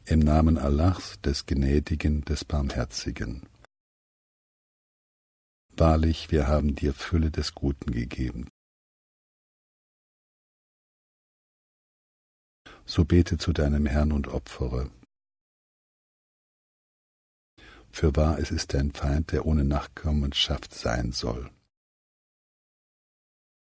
Im Namen Allahs, des Gnädigen, des Barmherzigen. Wahrlich, wir haben dir Fülle des Guten gegeben. So bete zu deinem Herrn und opfere. Fürwahr, es ist dein Feind, der ohne Nachkommenschaft sein soll.